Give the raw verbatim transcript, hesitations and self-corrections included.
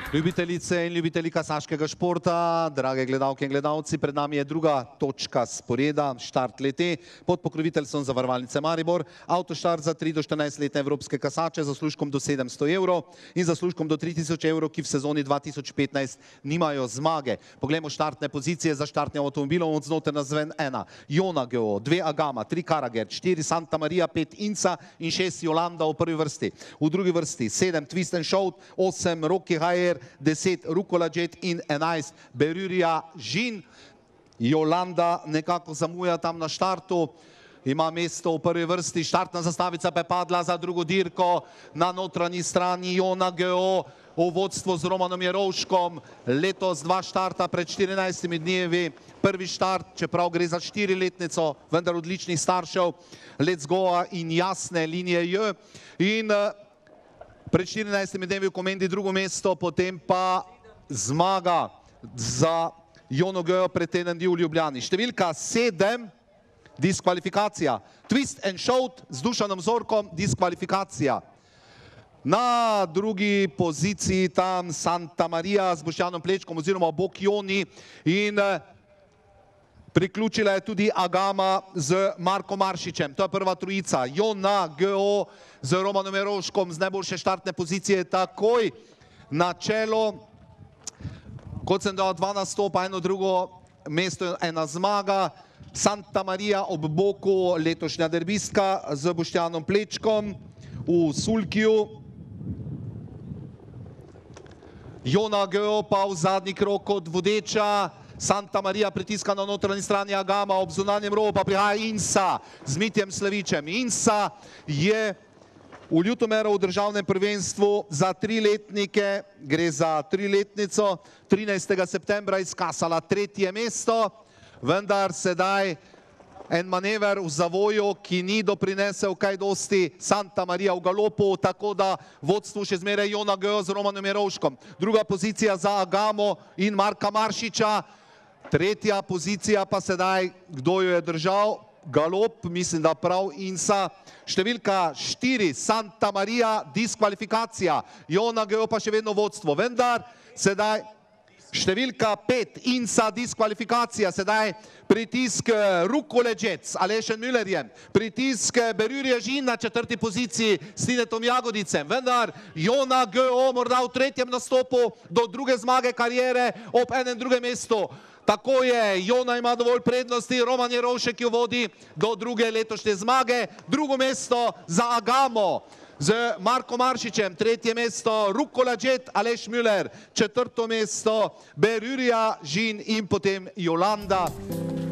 Ljubitelice in ljubitelji kasaškega športa, drage gledalke in gledalci, pred nami je druga točka sporeda, štart lete pod pokroviteljstvom Zavarovalnice Maribor, avtoštart za tri do štirinajst-letne evropske kasače z zaslužkom do sedemsto evrov in zaslužkom do tri tisoč evrov, ki v sezoni dva tisoč petnajst nimajo zmage. Poglejmo štartne pozicije za štartnim avtomobilom od znotraj navzven. ena Jona Geo, dve Agama, tri Karager, štiri Santa Maria, pet Inca in šest Jolanda v prvi vrsti. V drugi vrsti sedem Twist and Shout, osem Rocky Haier, deset Rucola Jet in enajst Berurija Žin. Jolanda nekako zamuja tam na štartu, ima mesto v prvi vrsti, štartna zastavica pa je padla za drugo dirko, na notranji strani Jona Geo v vodstvu z Romanom Jerovškom, letos dva štarta pred štirinajstimi dnevi, prvi štart, čeprav gre za štiriletnico, vendar odličnih staršev, Let's Goa in jasne linije J. In pred štirinajstimi dnevi v Komendi drugo mesto, potem pa zmaga za Jono Geo pred teden dni v Ljubljani. Številka sedem, diskvalifikacija. Twist and Shout z Dušanom Zorkom, diskvalifikacija. Na drugi poziciji tam Santa Maria z Boštjanom Plečkom oziroma Bok Joni in priključila je tudi Agama z Markom Maršičem. To je prva trojica. Jona Geo z Romanom Jerovškom z najboljše štartne pozicije takoj na čelo. Kot sem dal dva nastopa, eno drugo mesto, ena zmaga. Santa Maria ob boku, letošnja derbistka z Boštjanom Plečkom v Sulkiju. Jona Geo pa v zadnji krog kot vodeča. Santa Maria pritiska na notranji strani Agama, ob zunanjem robu pa prihaja Insa z Mitjem Slavičem. Insa je v Ljutomeru v državnem prvenstvu za triletnike, gre za triletnico, trinajstega septembra izkasala tretje mesto, vendar sedaj en manever v zavoju, ki ni doprinesel kaj dosti, Santa Maria v galopu, tako da vodstvu še zmeraj Jona Geo z Romanom Jerovškom. Druga pozicija za Agamo in Marka Maršiča. Tretja pozicija pa sedaj, kdo jo je držal? Galop, mislim, da prav Insa. Številka štiri, Santa Maria, diskvalifikacija. Jona Geo pa še vedno vodstvo. Vendar sedaj številka pet, Insa, diskvalifikacija. Sedaj pritisk Rucole Jet s Alešem Müllerjem. Pritisk Berurija Žin na četrti poziciji s Tinetom Jagodicem. Vendar Jona Geo morda v tretjem nastopu do druge zmage karijere ob enem drugem mestu. Tako je, Jona ima dovolj prednosti, Roman Jerovšek jo vodi do druge letošnje zmage. Drugo mesto za Agamo z Markom Maršičem, tretje mesto Rucola Jet, Aleš Müller, četrto mesto Berurija Žin in potem Jolanda.